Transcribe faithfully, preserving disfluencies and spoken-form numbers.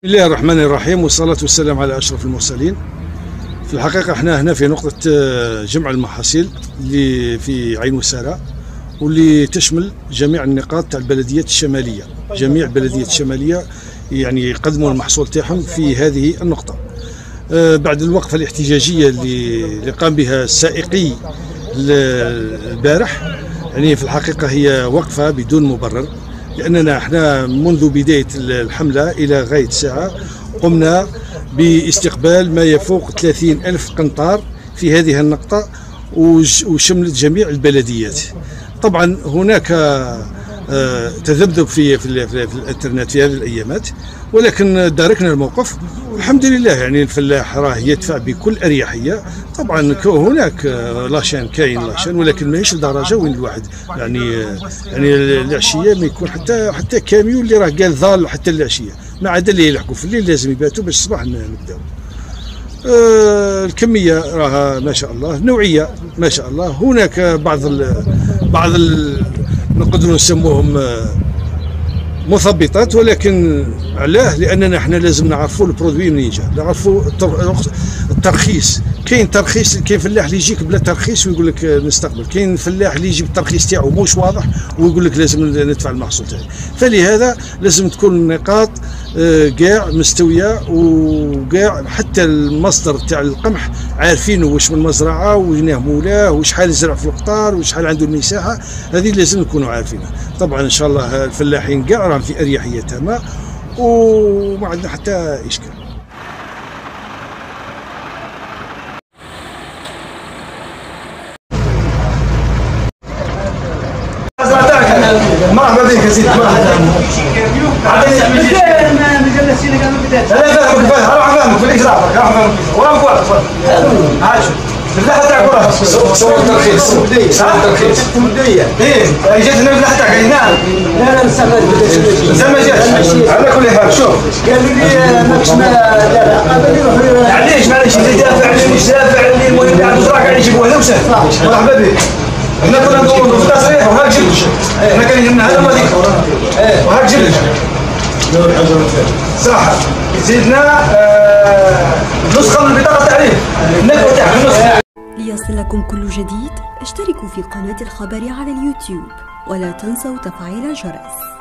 بسم الله الرحمن الرحيم، والصلاة والسلام على أشرف المرسلين. في الحقيقة احنا هنا في نقطة جمع المحاصيل اللي في عين وسارة، واللي تشمل جميع النقاط تاع البلديات الشمالية. جميع البلديات الشمالية يعني يقدموا المحصول تاعهم في هذه النقطة. بعد الوقفة الاحتجاجية اللي قام بها السائقي البارح، يعني في الحقيقة هي وقفة بدون مبرر، لأننا احنا منذ بداية الحملة إلى غاية الساعة قمنا باستقبال ما يفوق ثلاثين ألف قنطار في هذه النقطة، وشملت جميع البلديات. طبعا هناك تذبذب في في, في الانترنت في هذه الايامات، ولكن داركنا الموقف والحمد لله. يعني الفلاح راه يدفع بكل اريحيه. طبعا هناك لاشين كاين لاشين، ولكن ماهيش لدرجه وين الواحد يعني يعني العشيه ما يكون حتى حتى كاميون اللي راه قال ظال حتى العشيه، ما عدا اللي يلحقوا في الليل لازم يباتوا باش الصباح نبداو. أه الكميه راها ما شاء الله، نوعيه ما شاء الله. هناك بعض ال بعض ال نقدروا نسموهم مثبطات، ولكن علاه؟ لاننا احنا لازم نعرفوا البرودوي منين جا، نعرفوا الترخيص. كاين ترخيص، كاين فلاح اللي يجيك بلا ترخيص ويقول لك نستقبل، كاين فلاح اللي يجيب الترخيص تاعو موش واضح ويقول لك لازم ندفع المحصول تاعي. فلهذا لازم تكون النقاط كاع مستويه، وكاع حتى المصدر تاع القمح عارفينه واش من مزرعه وينه مولاه وشحال زرع في القطار وشحال عنده المساحه، هذه لازم نكونوا عارفينها. طبعا ان شاء الله الفلاحين كاع راهم في اريحيه تامه وما عندنا حتى اشكال. مرحبا بك يا سيدي، مرحبا. انا فاهمك فاهم، راح افهمك في الاجراء، راح افهمك وراك وراك هاي شوف الفلاحه تاعك وراك صور الترخيص، صور الترخيص مديه. ايه جات هنا الفلاحه تاعك هنا؟ لا لا لسه ما جاتش، ما جاتش. على كل حال شوف قالوا لي ماكش ما دافع، قالوا لي روح. علاش معليش اللي دافع اللي مش دافع اللي المهم تاع المزرعه قاعد يجيبوه هنا وسهل. مرحبا بك. احنا كنا ندوروا في التصريح وهاك جبت، احنا كان يهمنا هذا وهذيك وهاك جبت. صح زيدنا نسخه من بطاقه التعريف، النكبه تاعها النسخه. ليصلكم كل جديد اشتركوا في قناة الخبر على اليوتيوب، ولا تنسوا تفعيل الجرس.